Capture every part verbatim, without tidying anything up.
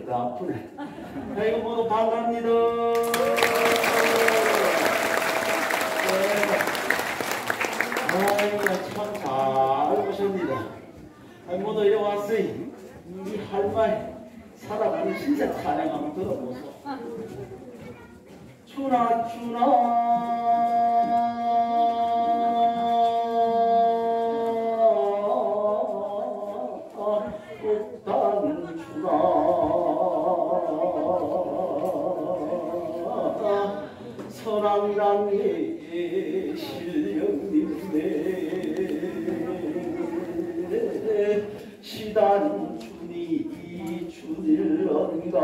더 아프네. 아이고 모두 반갑니다. 아이고 참 잘 오셨니다. 아이 모두 이리 왔으니 이 할머니 살아가는 신세 찬양 한번 들어보소. 추나 추나 꽃단 추나 선왕랑의 실령님네 시단 주니 주닐런가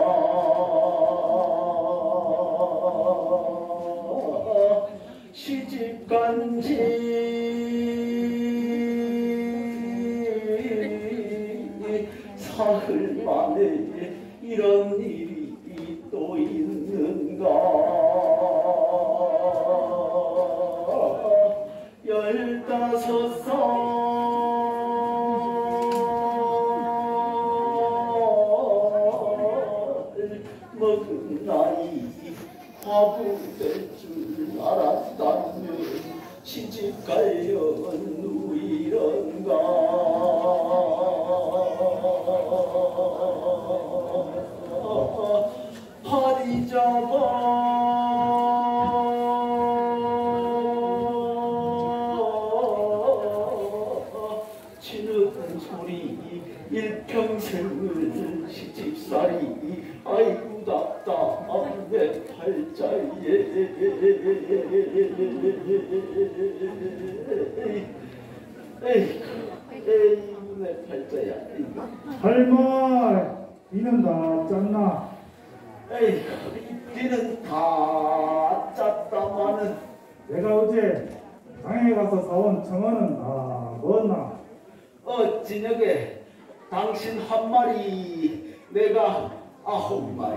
시집간지 사흘 만에 이런 일이 또 있는가. 열다섯 살 먹은 나이 화부 될 줄 알았다면 시집 가려는 누이런가. 팔이 잡아 치는 소리 일평생을 시집살이 아이고 답답한 내 팔자에 에이 에이 내 팔자야. 할머 이는 다 짰나? 에이 이는 다 짰다마는 내가 어제 당에 가서 사온 청어는 다 먹었나? 어 저녁에 당신 한 마리 내가 아홉 마리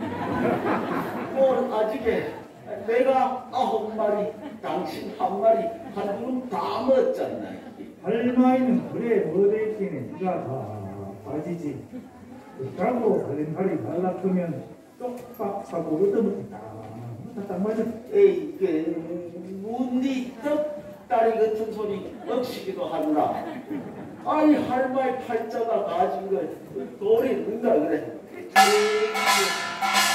뭘 아직에 내가 아홉 마리 당신 한 마리 한 그릇 다 먹었잖아. 할머니는 그래 뭐돼 있기는 네가 다 빠지지. 자고 살림살이 말라크면 쪽박 사고 얻어먹겠다. 딱 맞아. 에이 그 문디 떡다리 같은 소리 억시기도 한다. 아니 할머니 팔자가 가진 걸 돌이 는가 그래.